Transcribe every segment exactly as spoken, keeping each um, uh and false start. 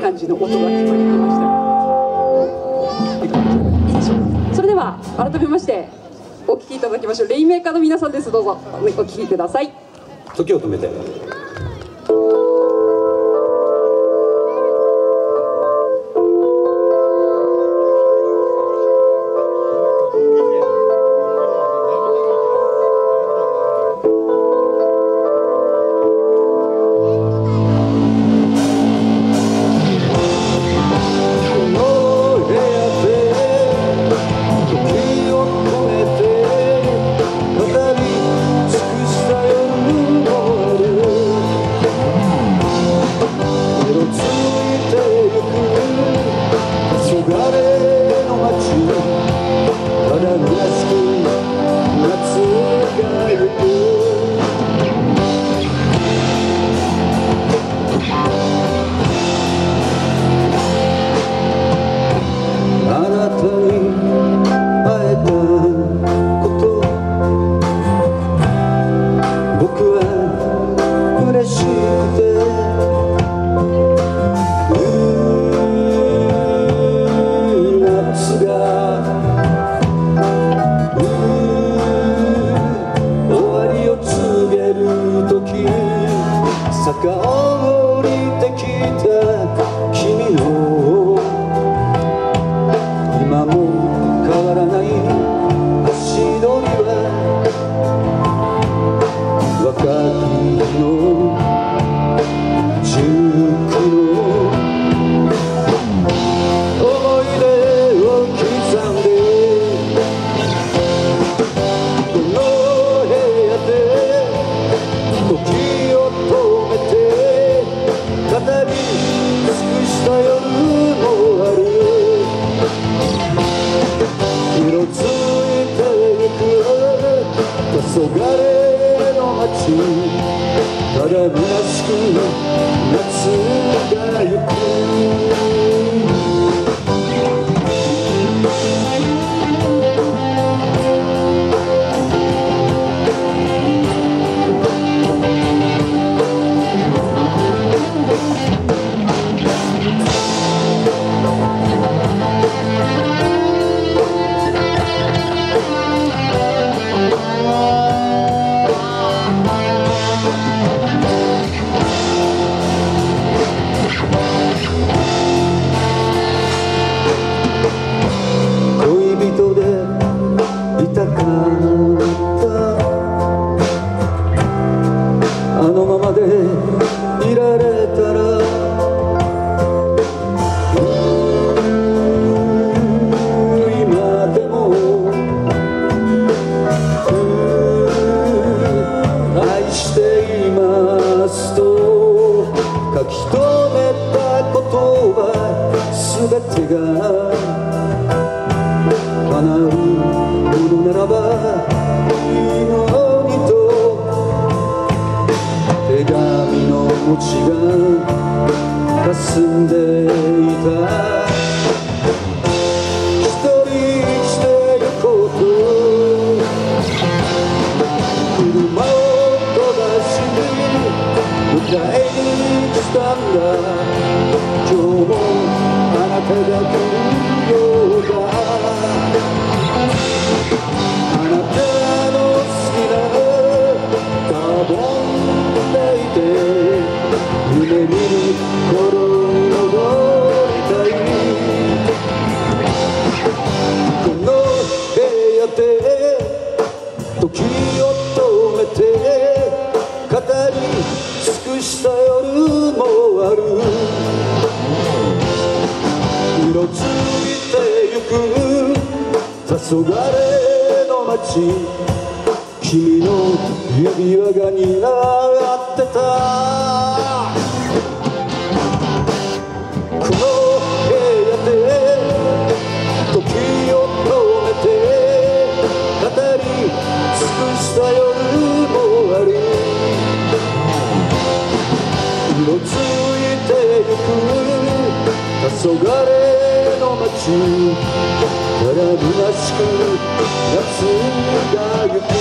感じの音が聞こえてきました。それでは改めましてお聴きいただきましょう。レインメーカーの皆さんです。どうぞお聴きください。 時を止めて。坂を降りてきた君の今も変わらない足取りは若きの熟の思い出を刻んでこの部屋で時を止めて語り尽くした夜もある色づいてゆく黄昏の街ただ虚しく夏がゆく叶うものならばいいのにと手紙の文字が霞んでいた一人してゆこうと車を飛ばし迎えに来たんだ今日もあなたが来るようだあなたの好きなカーボンでいて夢見る頃に戻りたいこの部屋で時を止めて語り尽くした夜もある色づいてゆく黄昏の街君の指輪が似合ってたこの部屋で時を止めて語り尽くした夜もある色づいてゆく黄昏の街ただ虚しく夏がゆく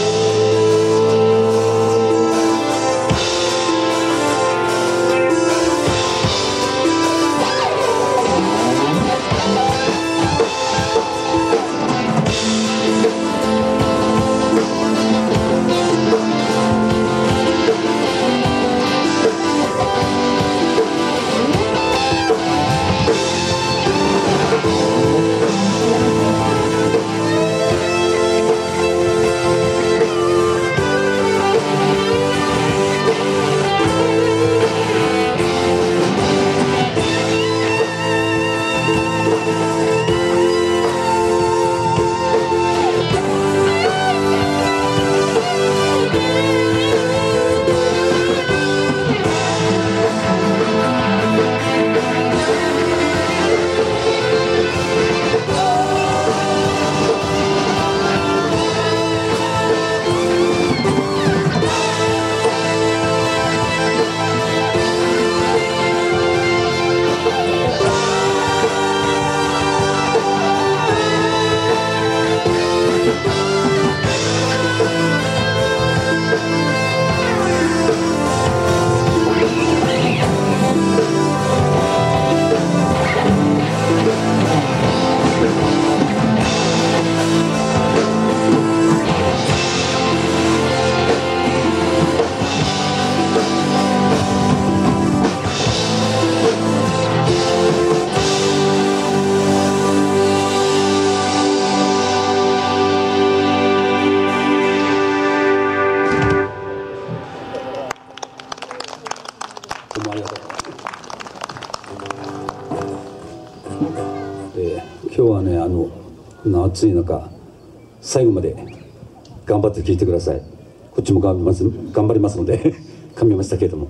えー、今日はね、あのこの暑い中最後まで頑張って聴いてください。こっちも頑張ります頑張りますので噛みましたけれども、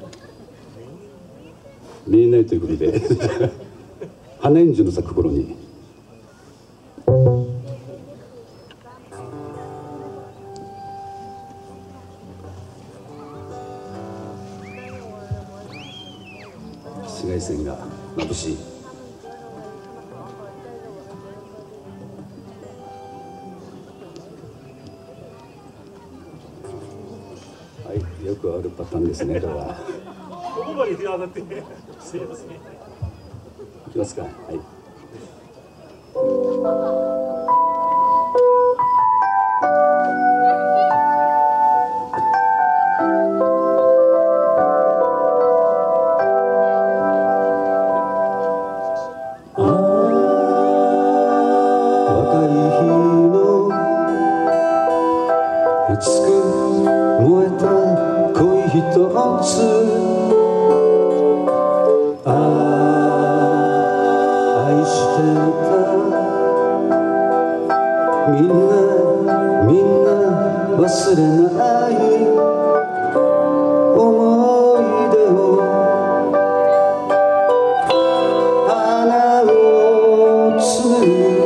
例年ということで花円樹の咲く頃に。紫外線が眩しい。はい、よくあるパターンですね、これは。 ここまで日が当たってすいません。 いきますか。はい。 熱く燃えた恋ひとつ、ああ愛してた。みんなみんな忘れない思い出を、花を摘む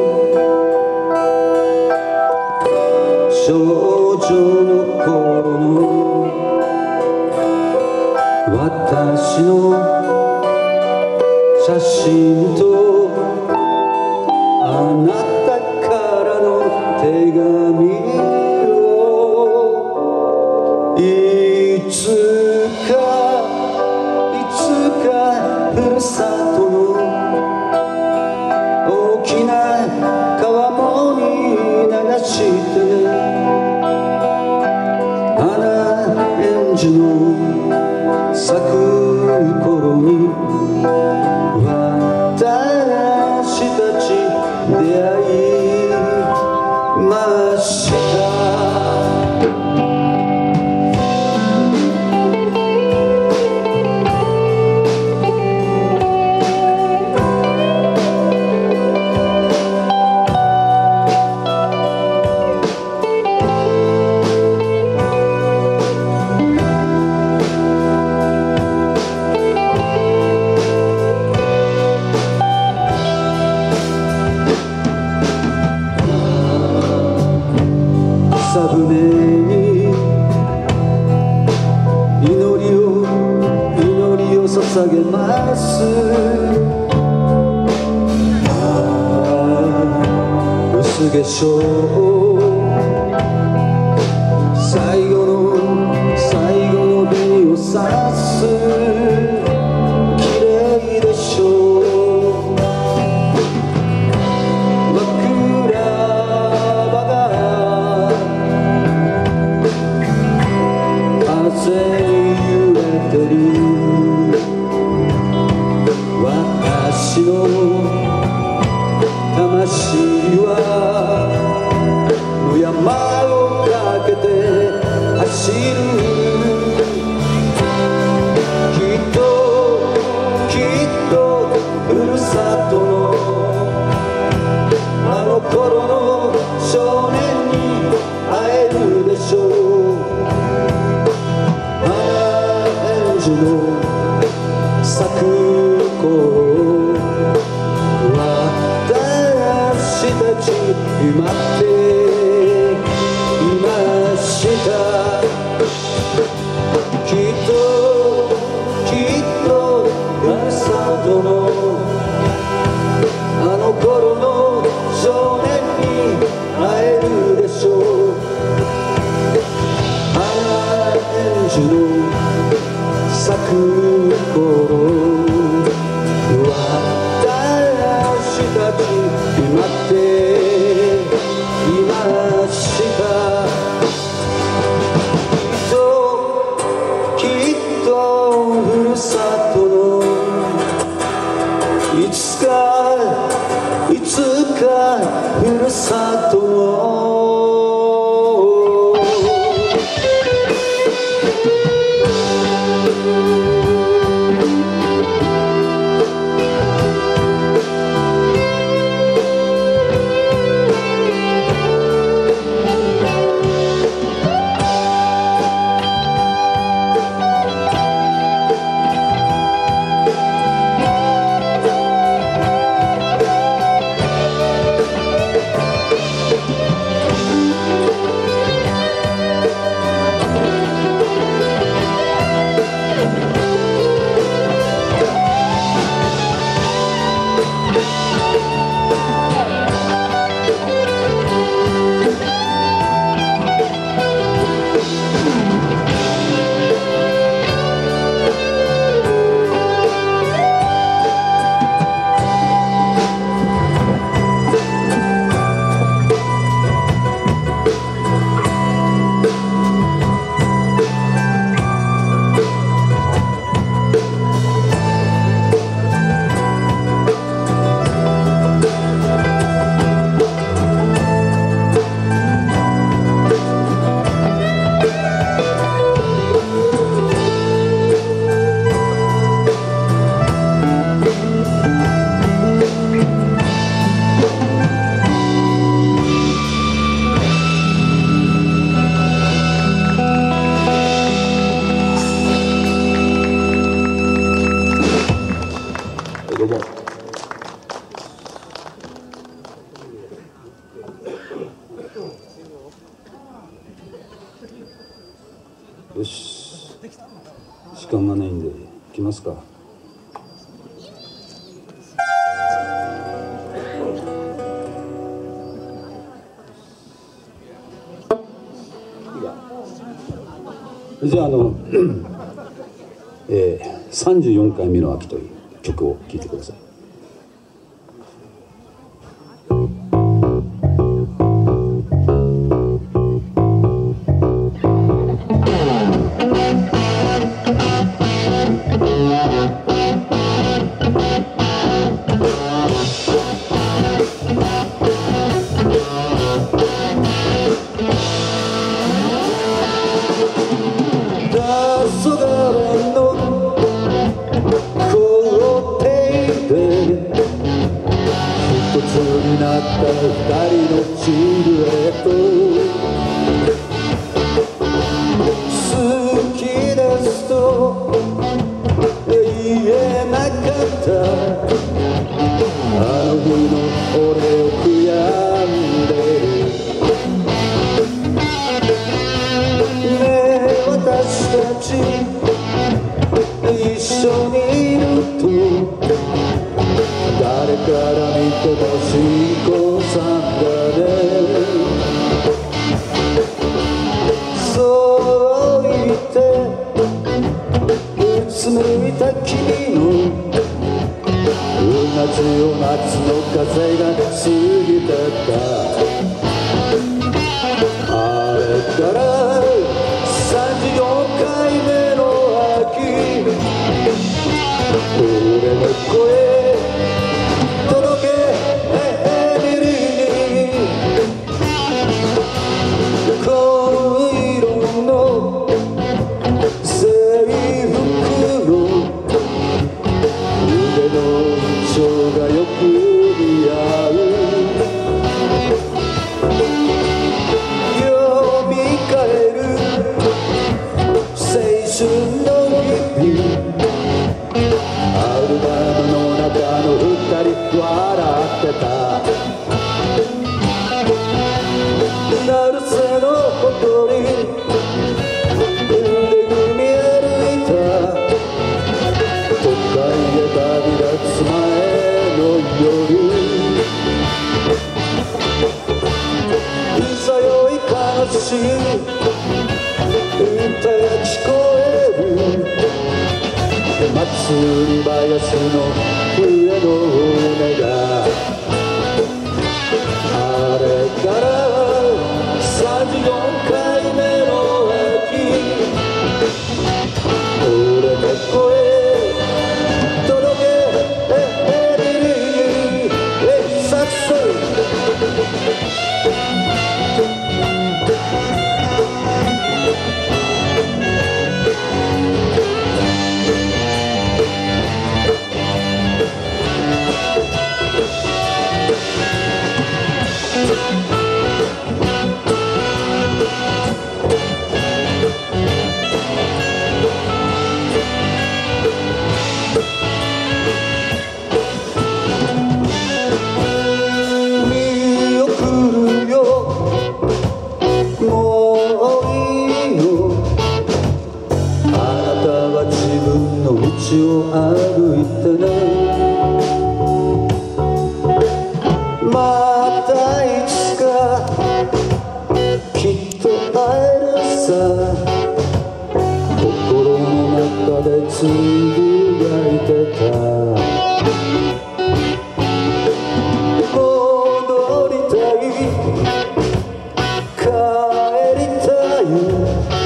少女の頃の私の写真と、あなたからの手紙を、いつかいつかふるさとの大きな川面に流してね。花園樹の咲く頃に私たち出会いました。草舟に祈りを祈りを捧げます。ああ薄化粧、最後の最後の紅をさす。綺麗でしょう。風に揺れてる私の魂はも。よし、時間がないんで行きますか。じゃあ、あの、えー、さんじゅうよんかいめの秋という曲を聴いてください。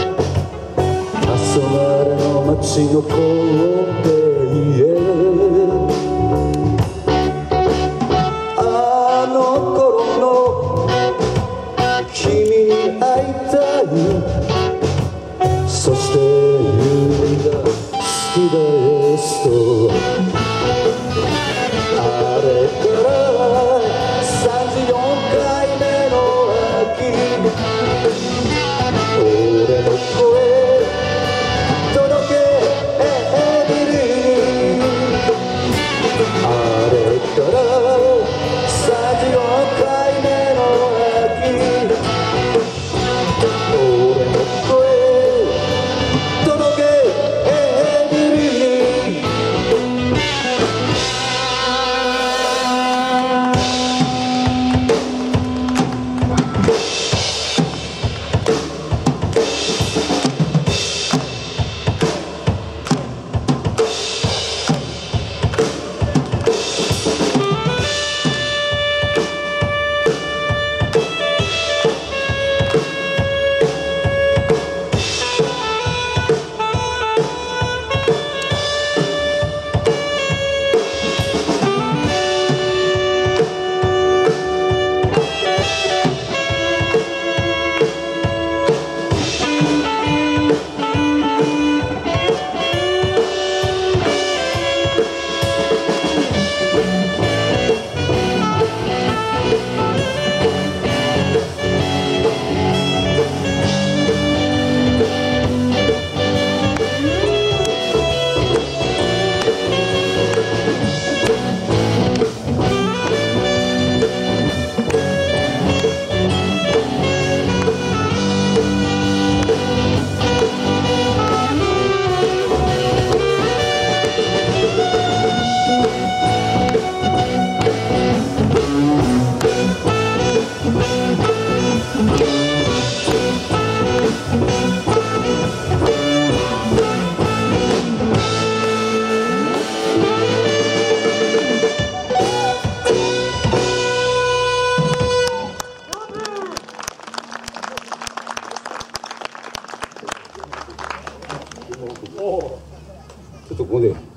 街の神戸へ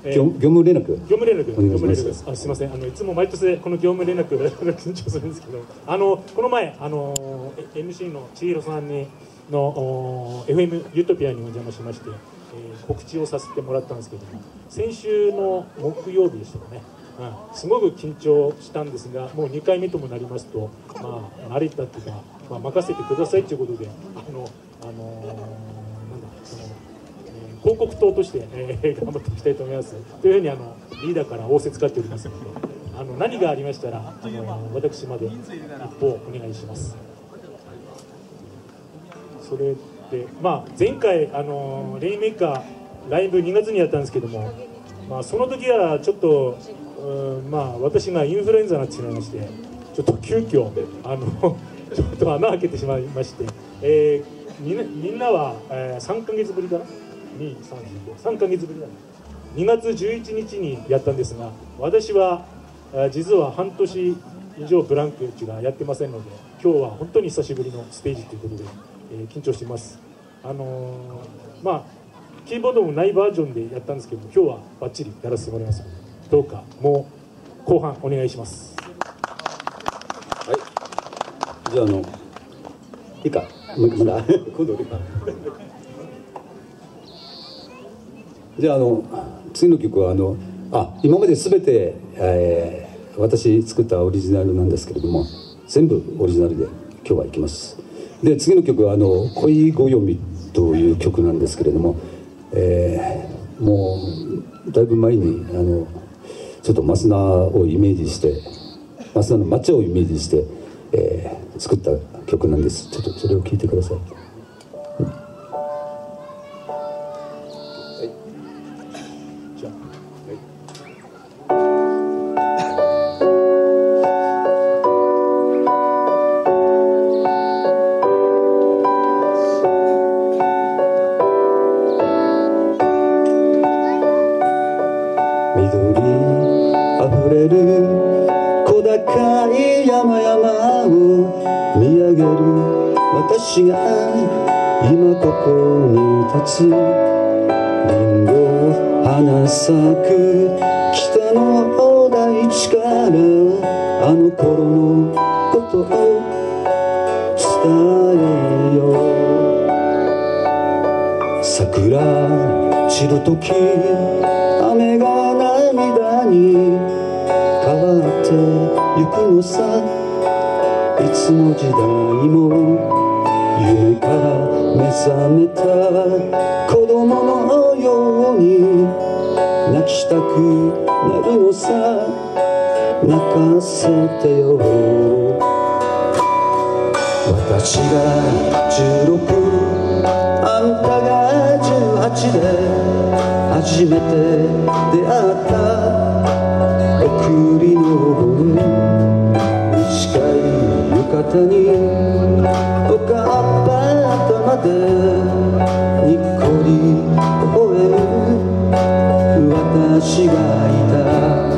えー、業務連絡業務連絡業務連絡でです。あ、すみません。あのいつも毎年この業務連絡緊張するんですけど、あのこの前あの エムシー の千尋さんにの エフエム ユートピアにお邪魔しまして、えー、告知をさせてもらったんですけども、先週の木曜日でしたかね。うん、すごく緊張したんですが、もうにかいめともなりますと、まあ慣れたっていうか、まあ、任せてくださいということで、あのあのー、なんだその。広告塔として、えー、頑張っていきたいと思いますというふうにあのリーダーから仰せつかっておりますので、あの何がありましたらあの私まで一報お願いします。それで、まあ、前回あのレインメーカーライブにがつにやったんですけども、まあ、その時はちょっと、うん、まあ、私がインフルエンザになってしまいまして、ちょっと急遽あのちょっと穴開けてしまいまして、えー、みんな、みんなは、えー、さんかげつぶりかなに、さん、さんかげつぶりだね。にがつじゅういちにちにやったんですが、私は実は半年以上ブランクがやってませんので、今日は本当に久しぶりのステージということで、えー、緊張しています。あのー、まあキーボードもないバージョンでやったんですけど、今日はバッチリやらせてもらいますので、どうかもう後半お願いします。 はい。じゃああのいいか、まだ今度俺か。じゃあ、あの次の曲はあのあ今まで全て、えー、私作ったオリジナルなんですけれども、全部オリジナルで今日はいきます。で次の曲はあの「恋ごよみ」という曲なんですけれども、えー、もうだいぶ前にあのちょっと増田をイメージして増田の抹茶をイメージして、えー、作った曲なんです。ちょっとそれを聴いてください。私が今ここに立つ、リンゴ花咲く北の大地から、あの頃のことを伝えよう。桜散る時、雨が涙に変わってゆくのさ。いつの時代も夢から目覚めた子供のように泣きしたくなるのさ。泣かせてよ。私がじゅうろく、あんたがじゅうはちで初めて出会った送りの盆、短い浴衣におかっぱ頭でにっこり微笑む私がいた。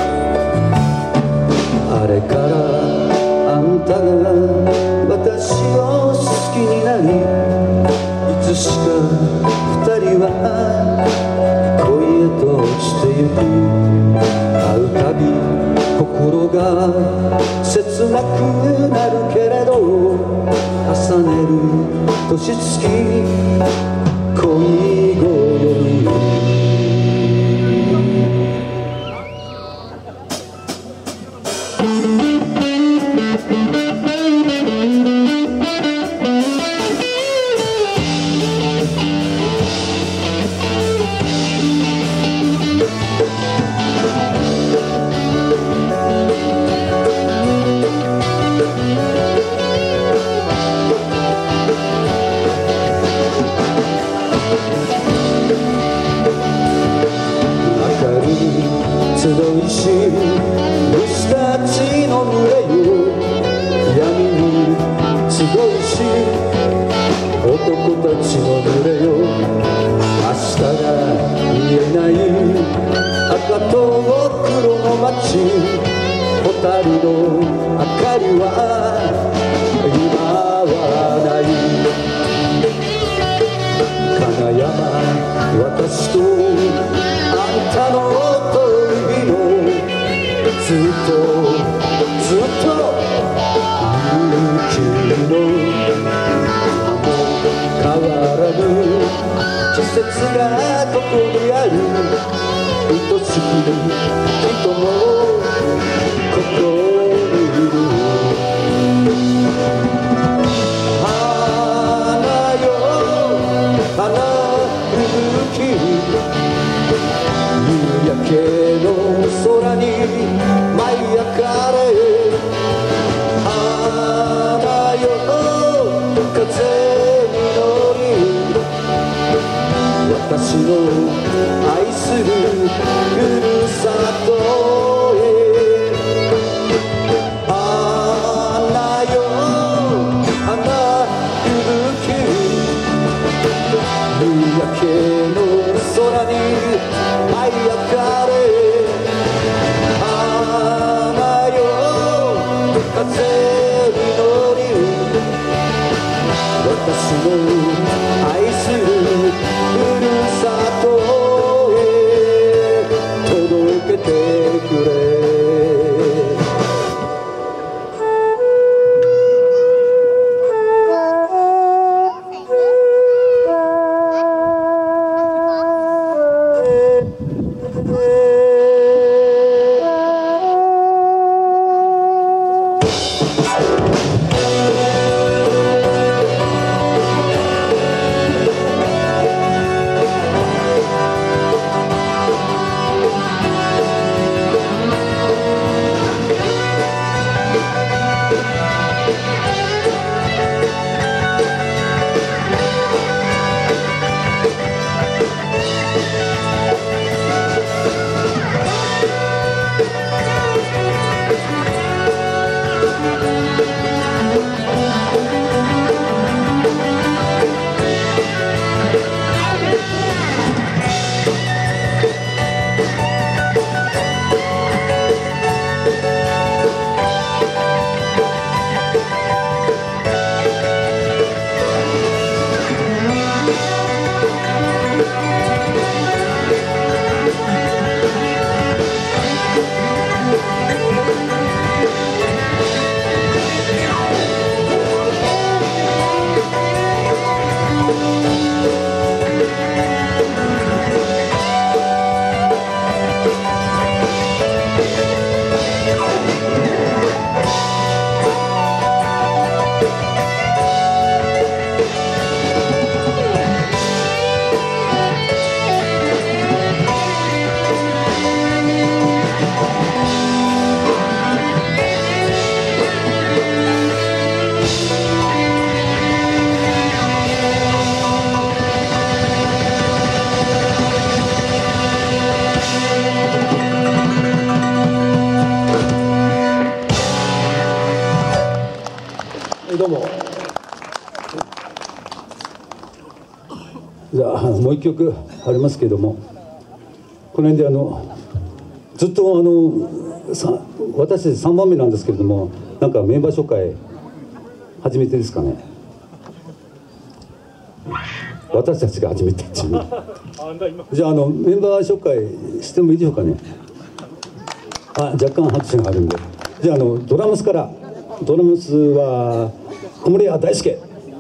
あれからあんたが私を好きになり、いつしか二人は恋へと落ちてゆく。会うたび心が切なくなるけれど、重ねる年月恋ごよみ。集いし虫たちの群れよ、闇に集いし男たちの群れよ。明日が見えない赤と黒の街、蛍の明かりは今はない。金山私とあんたの愛しき人もここにいる花よ花吹雪夕焼けの空に舞い上がれ花よ風に乗り私の愛するふるさとへ花よ花吹雪夕焼けの空に舞い上がれ花よ風に乗り私の愛するふるさとへ届けてくれどうもじゃあもう一曲ありますけどもこの辺であのずっとあのさ私たちさんばんめなんですけれどもなんかメンバー紹介初めてですかね私たちが初めてっていうじゃああのメンバー紹介してもいいでしょうかねあ若干拍手があるんでじゃああのドラムスからドラムスは小森屋大輔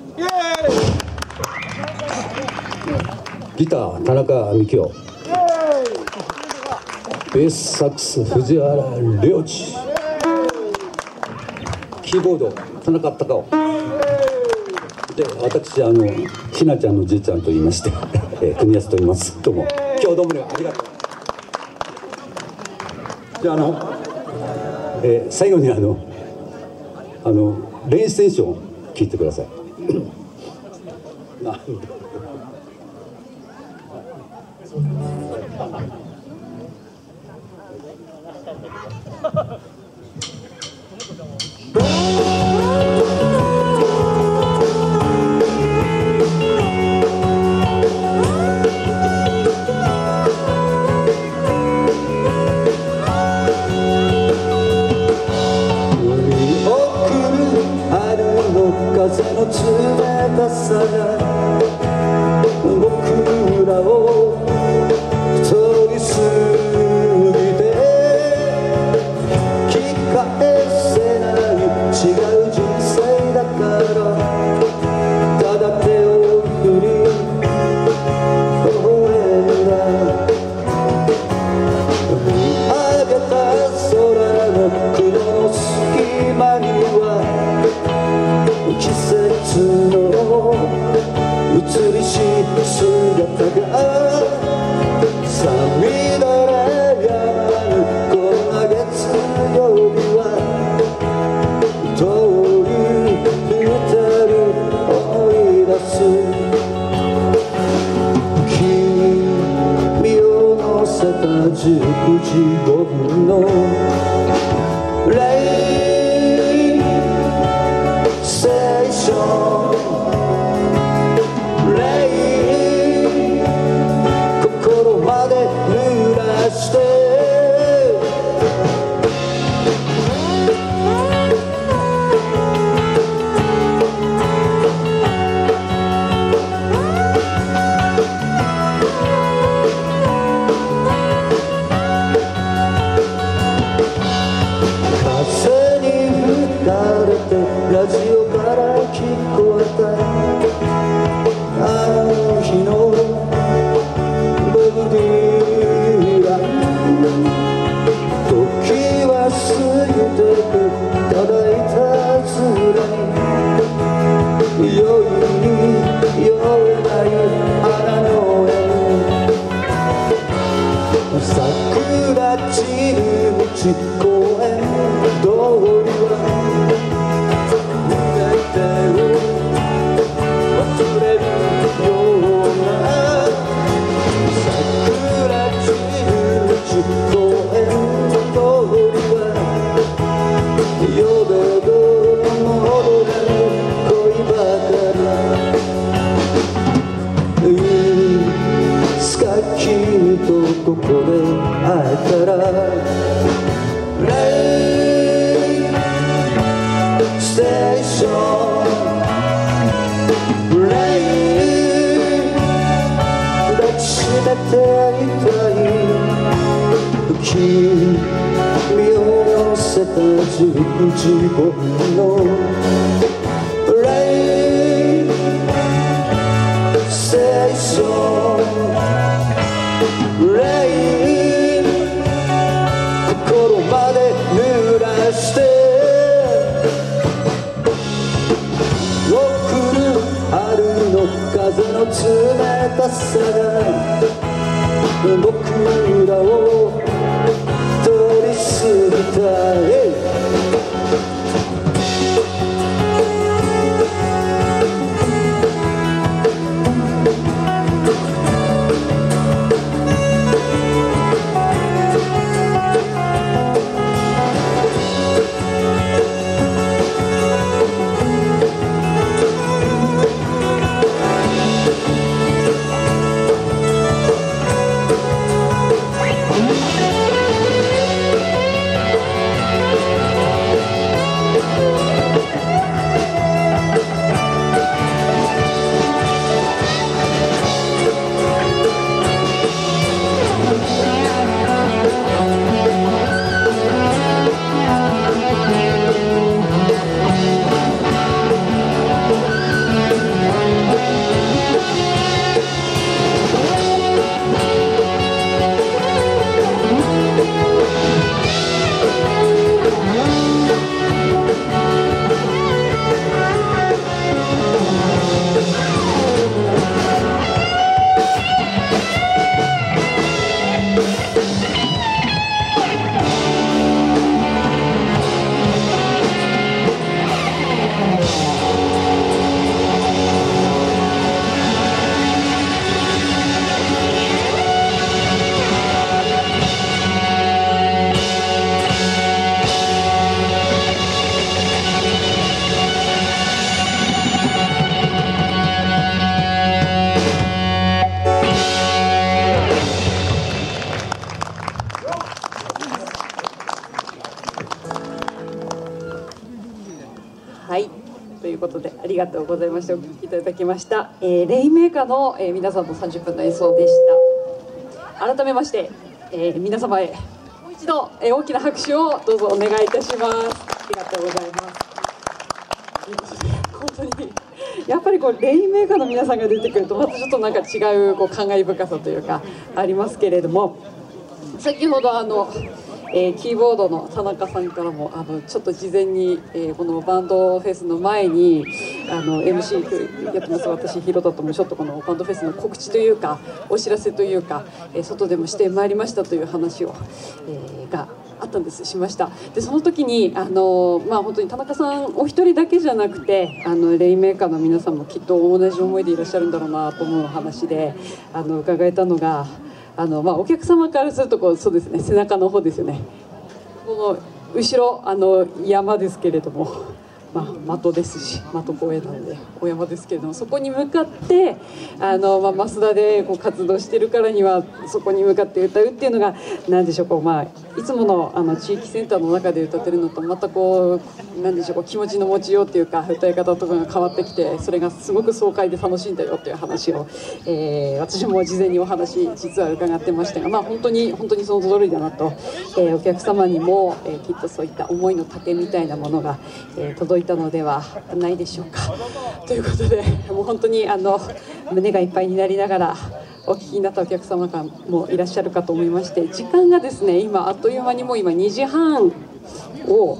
ギター田中美京ベースサックス藤原良知キーボード田中隆夫で私あのひなちゃんのじいちゃんと言いましてえ国安と言いますどうも今日どうもねありがとうじゃああの、えー、最後にあのあのレインステーション聞いてくださいなんで風の冷たさが僕らを通り過ぎて消分のレイステーションレイ心まで濡らしてラジオから聞こえたあの日のボブ・ディラン時は過ぎてくただいたずらに酔いに酔えない花の絵桜散る道公園通りはここで会えたらレイステーションレイ抱きしめていたい君を乗せたじゅうじごふんのレイステーションレイ心まで濡らして送る春の風の冷たさが僕らを通り過ぎたはいということでありがとうございました。お聴きいただきました、えー、レインメーカーの、えー、皆さんのさんじゅっぷんの演奏でした。改めまして、えー、皆様へもう一度、えー、大きな拍手をどうぞお願いいたします。ありがとうございます。本当にやっぱりこうレインメーカーの皆さんが出てくるとまたちょっとなんか違うこう感慨深さというかありますけれども、先ほどあのえー、キーボードの田中さんからもあのちょっと事前に、えー、このバンドフェスの前にあの エムシー やってます私広田ともちょっとこのバンドフェスの告知というかお知らせというか、えー、外でもしてまいりましたという話を、えー、があったんですしました。でその時にあの、まあ、本当に田中さんお一人だけじゃなくてあのレインメーカーの皆さんもきっと同じ思いでいらっしゃるんだろうなと思う話であの伺えたのがあの、まあ、お客様からするとこうそうですね、背中の方ですよね。この後ろあの山ですけれども、まあ、的ですし的公園なのでお山ですけれども、そこに向かってあの、まあ、増田でこう活動してるからにはそこに向かって歌うっていうのが何でしょう、こう、まあ、いつもの、あの地域センターの中で歌ってるのとまたこう何でしょう、こう気持ちの持ちようっていうか歌い方とかが変わってきて、それがすごく爽快で楽しいんだよっていう話を、えー、私も事前にお話実は伺ってましたが、まあ、本当に本当にその通りだなと、えー、お客様にも、えー、きっとそういった思いの丈みたいなものが、えー、届いたのではないでしょうか。ということで、もう本当にあの胸がいっぱいになりながらお聞きになったお客様がもいらっしゃるかと思いまして、時間がですね今あっという間にもう今にじはんを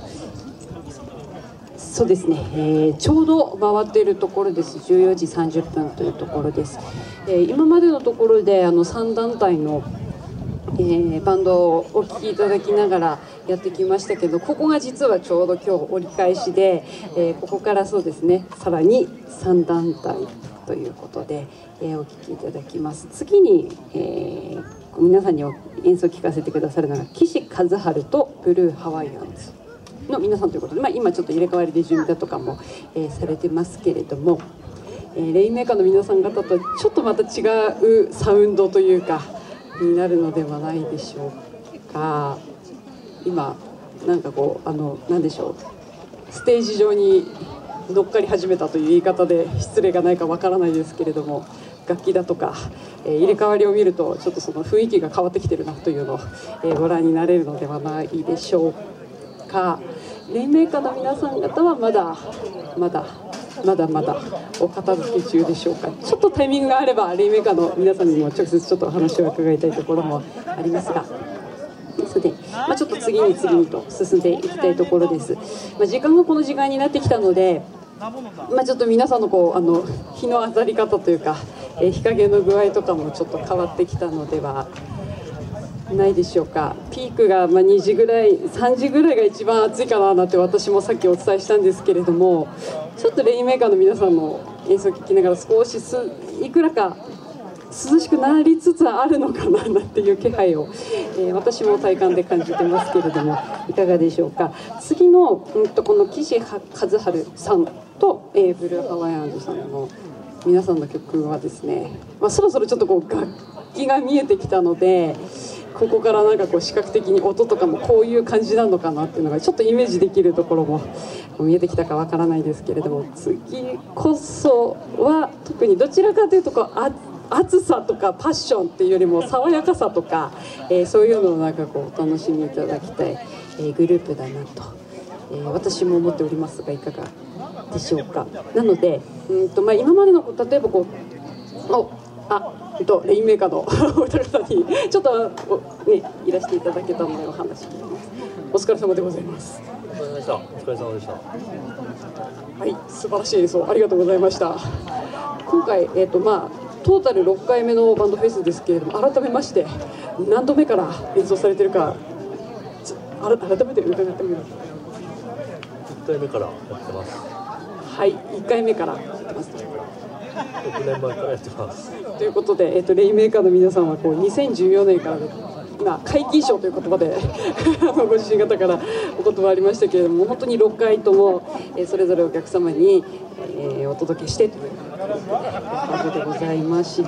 そうですね、えー、ちょうど回っているところです。じゅうよじさんじゅっぷんというところです。えー、今までのところであのさん団体のえー、バンドをお聴きいただきながらやってきましたけど、ここが実はちょうど今日折り返しで、えー、ここからそうですねさらにさん団体ということで、えー、お聴きいただきます。次に、えー、皆さんに演奏を聴かせてくださるのが岸和春とブルーハワイアンズの皆さんということで、まあ、今ちょっと入れ替わりで準備だとかも、えー、されてますけれども、えー、レインメーカーの皆さん方とちょっとまた違うサウンドというかになるのではないでしょうか。今なんかこうあの何でしょう、ステージ上に乗っかり始めたという言い方で失礼がないかわからないですけれども、楽器だとか、えー、入れ替わりを見るとちょっとその雰囲気が変わってきてるなというのを、えー、ご覧になれるのではないでしょうか。レインメーカーの皆さん方はまだまだまだまだお片付け中でしょうか。ちょっとタイミングがあればレインメーカーの皆さんにも直接ちょっとお話を伺いたいところもありますが、ですので、まあ、ちょっと次に次にと進んでいきたいところです。まあ、時間がこの時間になってきたので、まあ、ちょっと皆さんのこうあの日の当たり方というか、えー、日陰の具合とかもちょっと変わってきたのではないでしょうか。ピークがまあにじぐらいさんじぐらいが一番暑いかななんて私もさっきお伝えしたんですけれども、ちょっとレインメーカーの皆さんの演奏を聴きながら少しすいくらか涼しくなりつつあるのかななんていう気配を、えー、私も体感で感じてますけれども、いかがでしょうか。次の、うん、とこの岸和春さんと、えー、ブルーハワイアンズさんの皆さんの曲はですね、まあ、そろそろちょっとこう楽器が見えてきたので、ここからなんかこう視覚的に音とかもこういう感じなのかなっていうのがちょっとイメージできるところも見えてきたかわからないですけれども、次こそは特にどちらかというとこうあ熱さとかパッションっていうよりも爽やかさとか、えー、そういうのをなんかこうお楽しみいただきたい、えー、グループだなと、えー、私も思っておりますがいかがでしょうか。なのでうんと、まあ、今までの例えばこうおあえっと、レインメーカーのお二方にちょっと、ね、いらしていただけたのでお話聞きます。お疲れ様でございます。 お疲れ様でした。お疲れ様でした。 はい、素晴らしい演奏ありがとうございました。今回、えっとまあ、トータルろっかいめのバンドフェスですけれども、改めまして何度目から演奏されてるか改めて伺ってみます。 いっかいめからやってます。 はい、いっかいめからやってます。 ろくねんまえからやってます。 ということで、えー、とレインメーカーの皆さんはこうにせんじゅうよねんから今皆勤賞という言葉でご自身方からお言葉ありましたけれども、本当にろっかいとも、えー、それぞれお客様に、えー、お届けしてということでございました。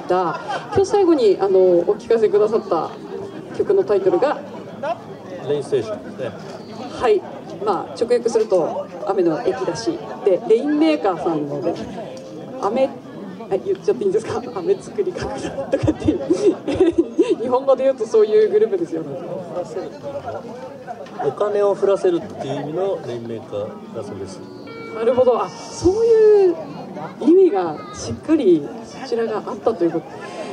今日最後にあのお聞かせくださった曲のタイトルがレインステーションですね。 はい、まあ、直訳すると雨の駅だしで、レインメーカーさんので雨あ言っちゃっていいんですか、雨作り楽だとかって日本語で言うとそういうグループですよね。 お金を降らせるっていう意味のレインメーカーだそうです。 なるほど、あ、そういう意味がしっかりそちらがあったということ。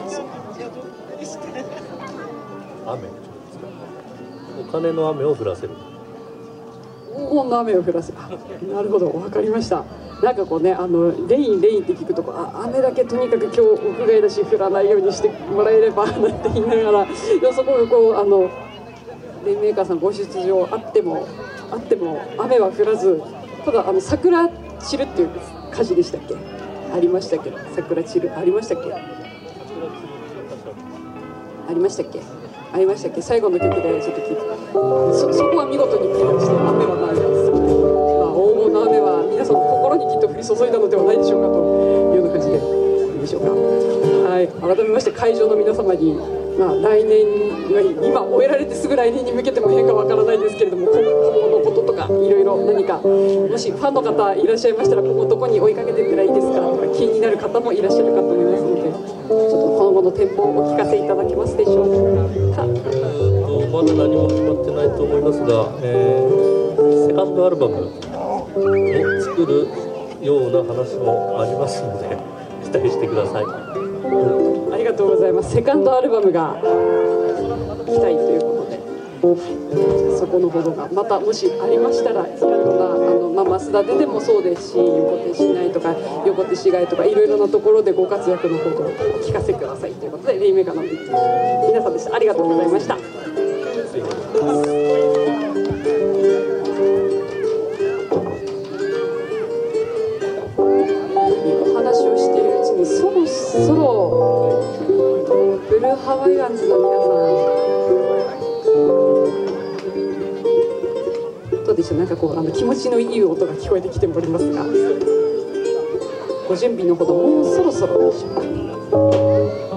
雨、お金の雨を降らせる。 黄金の雨を降らせる。なるほど、分かりました。なんかこうね、あのレインレインって聞くとこう、あ、雨だけとにかく今日屋外だし降らないようにしてもらえればなんて言いながら、でもそこがこうあのレインメーカーさんご出場あってもあっても雨は降らず、ただあの桜散るっていう歌詞でしたっけ、ありましたっけ、桜散るありましたっけ。 ありましたっけありましたっけ最後の曲でちょっと聞いて そ, そこは見事にクリアして雨はないです、まあ、黄金の雨は皆さんの心にきっと降り注いだのではないでしょうかというような感じでいいでしょうか。はい、改めまして会場の皆様に、まあ、来年今終えられてすぐ来年に向けても変化わからないですけれども、今後のこととかいろいろ何かもしファンの方いらっしゃいましたら、ここどこに追いかけていったらいいですかとか気になる方もいらっしゃるかと思いますので、ちょっと今後の展望をお聞かせいただけますでしょうか。 まだ何も決まってないと思いますが、えー、セカンドアルバムを作るような話もありますので期待してください。 ありがとうございます。セカンドアルバムが期待ということで、そこのほどがまたもしありましたら、いろいろなあの、まあ、増田ででもそうですし、横手市内とか横手市外とかいろいろなところでご活躍のほどをお聞かせくださいということで、レインメーカーの皆さんでした。ありがとうございました。お話をしているうちにそろそろブルーハワイアンズの皆さんどうでしょう、なんかこうあの気持ちのいい音が聞こえてきておりますが、ご準備のほどもうそろそろでしょうか。